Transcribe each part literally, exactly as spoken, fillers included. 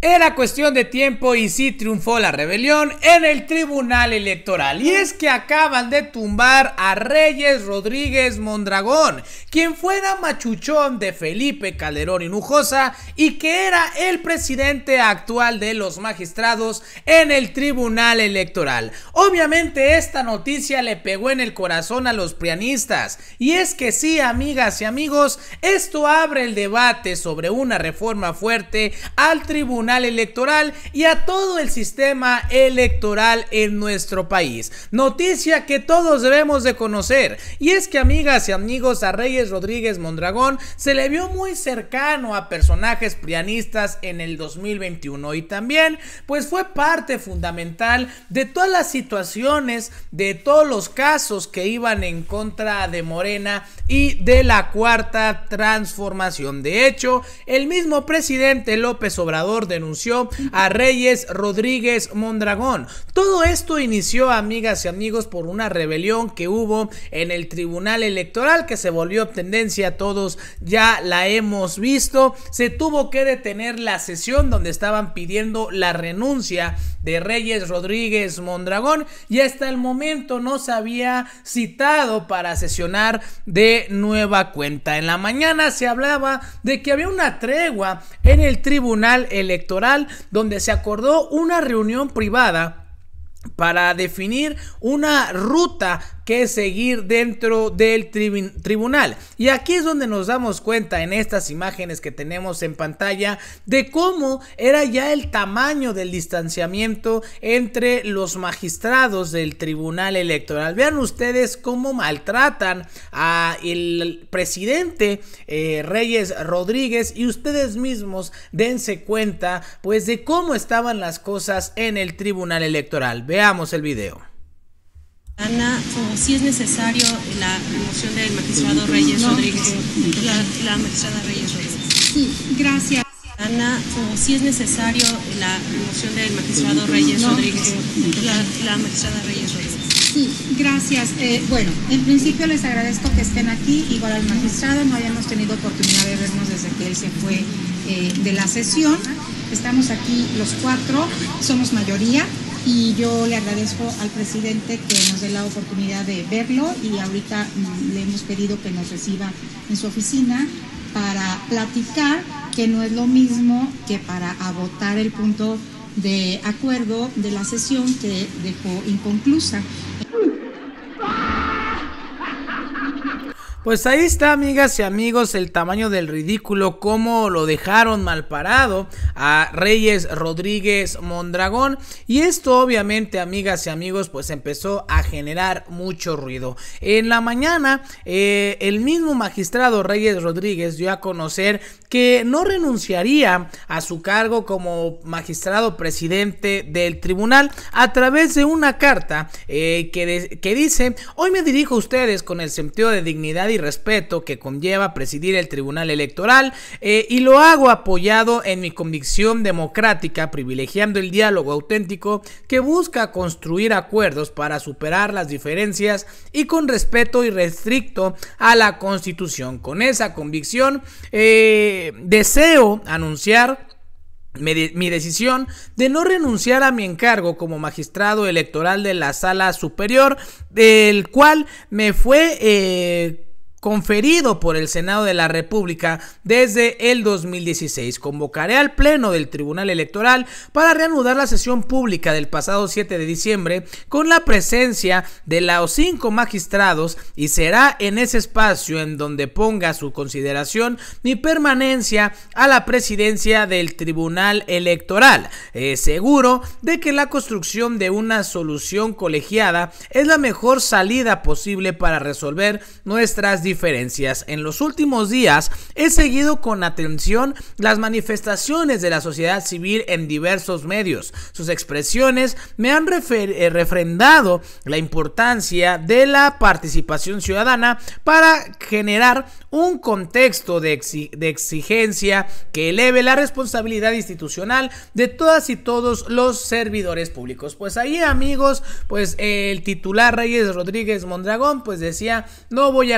Era cuestión de tiempo y sí triunfó la rebelión en el Tribunal Electoral. Y es que acaban de tumbar a Reyes Rodríguez Mondragón, quien fuera machuchón de Felipe Calderón Hinojosa y que era el presidente actual de los magistrados en el Tribunal Electoral. Obviamente esta noticia le pegó en el corazón a los prianistas. Y es que sí, amigas y amigos, esto abre el debate sobre una reforma fuerte al Tribunal Electoral y a todo el sistema electoral en nuestro país. Noticia que todos debemos de conocer, y es que, amigas y amigos, a Reyes Rodríguez Mondragón se le vio muy cercano a personajes prianistas en el dos mil veintiuno y también pues fue parte fundamental de todas las situaciones, de todos los casos que iban en contra de Morena y de la Cuarta Transformación. De hecho, el mismo presidente López Obrador denunció a Reyes Rodríguez Mondragón. Todo esto inició, amigas y amigos, por una rebelión que hubo en el Tribunal Electoral, que se volvió tendencia, todos ya la hemos visto. Se tuvo que detener la sesión donde estaban pidiendo la renuncia de Reyes Rodríguez Mondragón y hasta el momento no se había citado para sesionar de nueva cuenta. En la mañana se hablaba de que había una tregua en el Tribunal Electoral donde se acordó una reunión privada para definir una ruta que seguir dentro del tri tribunal. Y aquí es donde nos damos cuenta, en estas imágenes que tenemos en pantalla, de cómo era ya el tamaño del distanciamiento entre los magistrados del Tribunal Electoral. Vean ustedes cómo maltratan a el presidente eh, Reyes Rodríguez, y ustedes mismos dense cuenta pues de cómo estaban las cosas en el Tribunal Electoral. Veamos el video. Ana, o si es necesario la remoción del magistrado Reyes no, Rodríguez, la, la magistrada Reyes Rodríguez. Sí, gracias. Ana, o si es necesario la remoción del magistrado Reyes no, Rodríguez, la, la magistrada Reyes Rodríguez. Sí, gracias. Eh, bueno, en principio les agradezco que estén aquí, igual al magistrado, no habíamos tenido oportunidad de vernos desde que él se fue eh, de la sesión. Estamos aquí los cuatro, somos mayoría. Y yo le agradezco al presidente que nos dé la oportunidad de verlo, y ahorita mm, le hemos pedido que nos reciba en su oficina para platicar, que no es lo mismo que para votar el punto de acuerdo de la sesión que dejó inconclusa. Pues ahí está, amigas y amigos, el tamaño del ridículo, cómo lo dejaron mal parado a Reyes Rodríguez Mondragón. Y esto obviamente, amigas y amigos, pues empezó a generar mucho ruido. En la mañana, eh, el mismo magistrado Reyes Rodríguez dio a conocer que no renunciaría a su cargo como magistrado presidente del tribunal a través de una carta eh, que, de, que dice: hoy me dirijo a ustedes con el sentido de dignidad y y respeto que conlleva presidir el Tribunal Electoral, eh, y lo hago apoyado en mi convicción democrática, privilegiando el diálogo auténtico que busca construir acuerdos para superar las diferencias y con respeto irrestricto a la Constitución. Con esa convicción eh, deseo anunciar mi decisión de no renunciar a mi encargo como magistrado electoral de la Sala Superior, del cual me fue eh, conferido por el Senado de la República desde el dos mil dieciséis. Convocaré al Pleno del Tribunal Electoral para reanudar la sesión pública del pasado siete de diciembre con la presencia de los cinco magistrados, y será en ese espacio en donde ponga a su consideración mi permanencia a la presidencia del Tribunal Electoral. Eh, seguro de que la construcción de una solución colegiada es la mejor salida posible para resolver nuestras diferencias. Diferencias. En los últimos días he seguido con atención las manifestaciones de la sociedad civil en diversos medios. Sus expresiones me han eh, refrendado la importancia de la participación ciudadana para generar un contexto de, exi de exigencia que eleve la responsabilidad institucional de todas y todos los servidores públicos. Pues ahí, amigos, pues el titular Reyes Rodríguez Mondragón pues decía: no voy a renunciar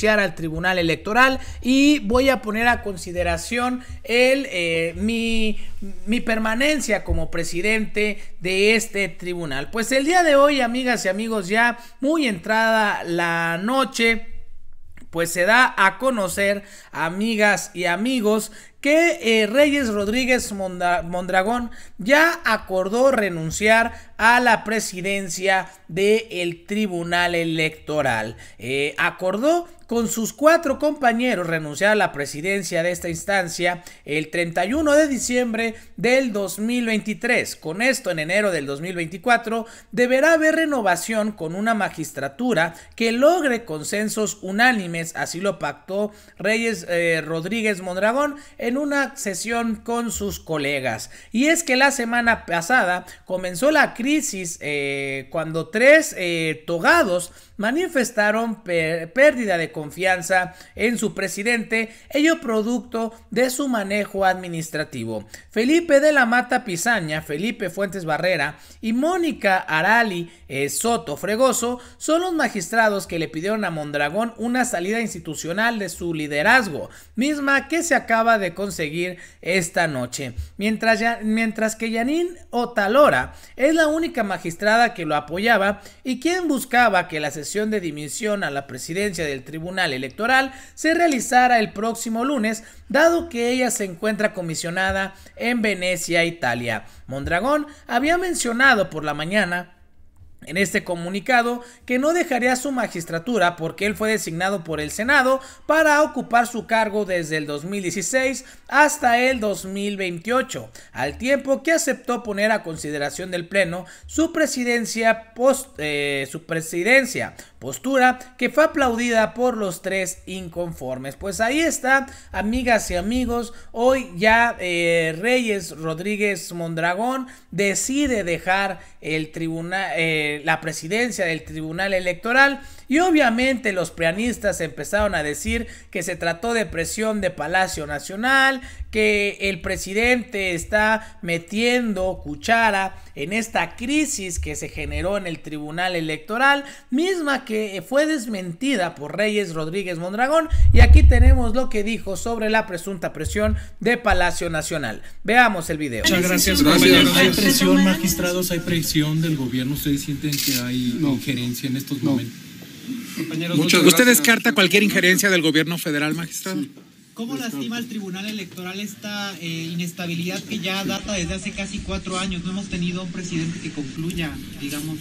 renunciar al Tribunal Electoral y voy a poner a consideración el, eh, mi, mi permanencia como presidente de este tribunal. Pues el día de hoy, amigas y amigos, ya muy entrada la noche, pues se da a conocer, amigas y amigos, que eh, Reyes Rodríguez Mondragón ya acordó renunciar a la presidencia del Tribunal Electoral. Eh, acordó con sus cuatro compañeros renunciar a la presidencia de esta instancia el treinta y uno de diciembre del dos mil veintitrés. Con esto, en enero del dos mil veinticuatro, deberá haber renovación con una magistratura que logre consensos unánimes. Así lo pactó Reyes eh, Rodríguez Mondragón en una sesión con sus colegas. Y es que la semana pasada comenzó la crisis eh, cuando tres eh, togados manifestaron pérdida de confianza en su presidente, ello producto de su manejo administrativo. Felipe de la Mata Pizaña, Felipe Fuentes Barrera y Mónica Arali eh, Soto Fregoso son los magistrados que le pidieron a Mondragón una salida institucional de su liderazgo, misma que se acaba de conseguir esta noche. Mientras, ya, mientras que Yanín Otalora es la única magistrada que lo apoyaba y quien buscaba que la sesión de dimisión a la presidencia del Tribunal Electoral se realizara el próximo lunes, dado que ella se encuentra comisionada en Venecia, Italia. Mondragón había mencionado por la mañana en este comunicado que no dejaría su magistratura porque él fue designado por el Senado para ocupar su cargo desde el dos mil dieciséis hasta el dos mil veintiocho, al tiempo que aceptó poner a consideración del Pleno su presidencia, post, eh, su presidencia, postura que fue aplaudida por los tres inconformes. Pues ahí está, amigas y amigos, hoy ya eh, Reyes Rodríguez Mondragón decide dejar el tribunal, eh, la presidencia del Tribunal Electoral, y obviamente los prianistas empezaron a decir que se trató de presión de Palacio Nacional, que el presidente está metiendo cuchara en esta crisis que se generó en el Tribunal Electoral, misma que fue desmentida por Reyes Rodríguez Mondragón. Y aquí tenemos lo que dijo sobre la presunta presión de Palacio Nacional. Veamos el video. Muchas gracias, compañeros. ¿Hay presión, magistrados? ¿Hay presión del gobierno? ¿Ustedes sienten que hay no, injerencia en estos no. momentos? Compañeros, ¿usted gracias. descarta cualquier injerencia del gobierno federal, magistrado? Sí. ¿Cómo lastima al Tribunal Electoral esta eh, inestabilidad que ya data desde hace casi cuatro años? No hemos tenido un presidente que concluya, digamos.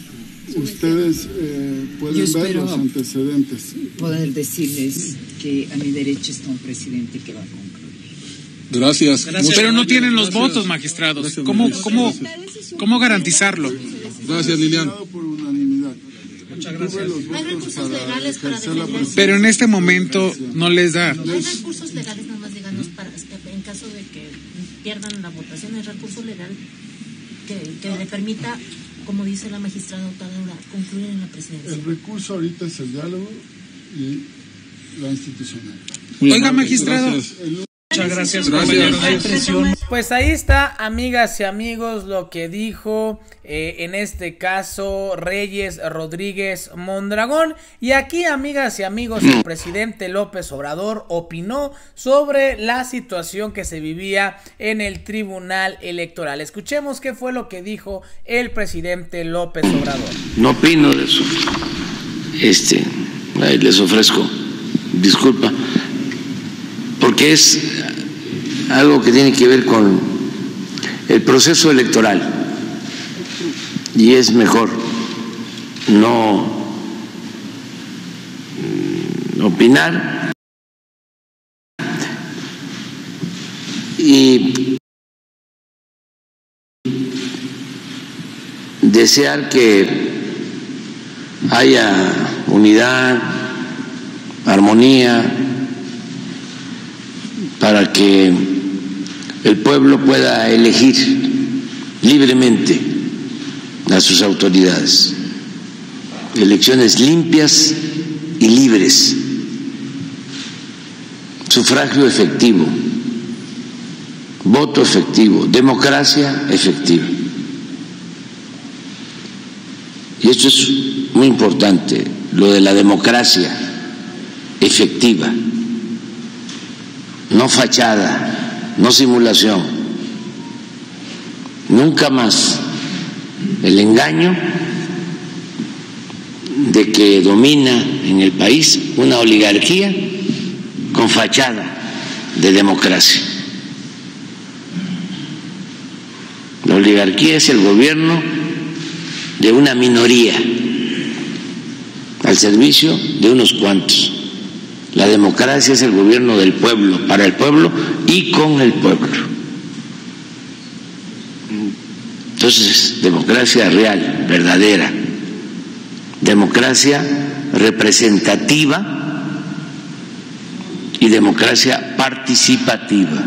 Ustedes eh, pueden ver los antecedentes. Poder decirles que a mi derecha está un presidente que va a concluir. Gracias. Gracias. Pero no tienen los gracias. votos, magistrados. Gracias, ¿Cómo, cómo, ¿Cómo garantizarlo? Gracias, Lilian. Por unanimidad. Muchas gracias. Hay recursos legales para defender. Pero en este momento no les da. Hay recursos legales, nada más díganos, para en caso de que pierdan la votación, el recurso legal que, que le permita, como dice la magistrada Otalora, concluir en la presidencia. El recurso ahorita es el diálogo y la institucional. Oiga, magistrado. Muchas gracias, gracias. Pues ahí está, amigas y amigos, lo que dijo eh, en este caso Reyes Rodríguez Mondragón. Y aquí, amigas y amigos, el presidente López Obrador opinó sobre la situación que se vivía en el Tribunal Electoral. Escuchemos qué fue lo que dijo el presidente López Obrador. No opino de eso. Este, les ofrezco disculpa, porque es algo que tiene que ver con el proceso electoral y es mejor no opinar y desear que haya unidad, armonía, para que el pueblo pueda elegir libremente a sus autoridades. Elecciones limpias y libres, sufragio efectivo, voto efectivo, democracia efectiva. Y esto es muy importante, lo de la democracia, efectiva, no fachada, no simulación. Nunca más el engaño de que domina en el país una oligarquía con fachada de democracia. La oligarquía es el gobierno de una minoría al servicio de unos cuantos. La democracia es el gobierno del pueblo, para el pueblo y con el pueblo. Entonces, democracia real, verdadera, democracia representativa y democracia participativa.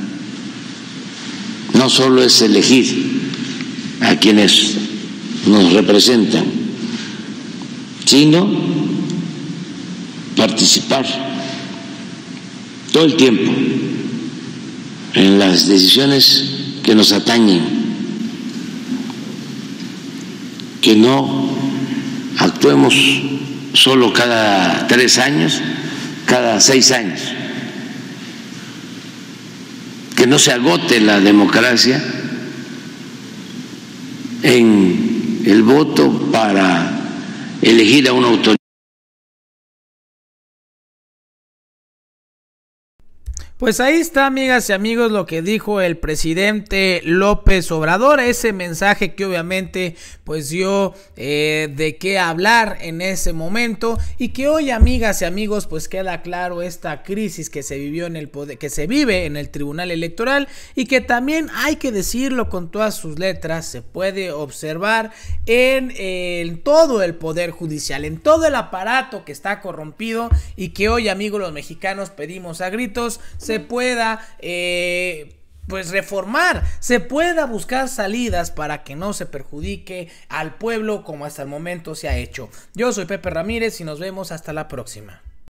No solo es elegir a quienes nos representan, sino participar todo el tiempo en las decisiones que nos atañen, que no actuemos solo cada tres años, cada seis años, que no se agote la democracia en el voto para elegir a una autoridad. Pues ahí está, amigas y amigos, lo que dijo el presidente López Obrador, ese mensaje que obviamente pues dio eh, de qué hablar en ese momento, y que hoy, amigas y amigos, pues queda claro esta crisis que se vivió en el poder, que se vive en el Tribunal Electoral, y que también hay que decirlo con todas sus letras, se puede observar en, eh, en todo el poder judicial, en todo el aparato que está corrompido, y que hoy, amigos, los mexicanos pedimos a gritos se pueda eh, pues reformar, se pueda buscar salidas para que no se perjudique al pueblo como hasta el momento se ha hecho. Yo soy Pepe Ramírez y nos vemos hasta la próxima.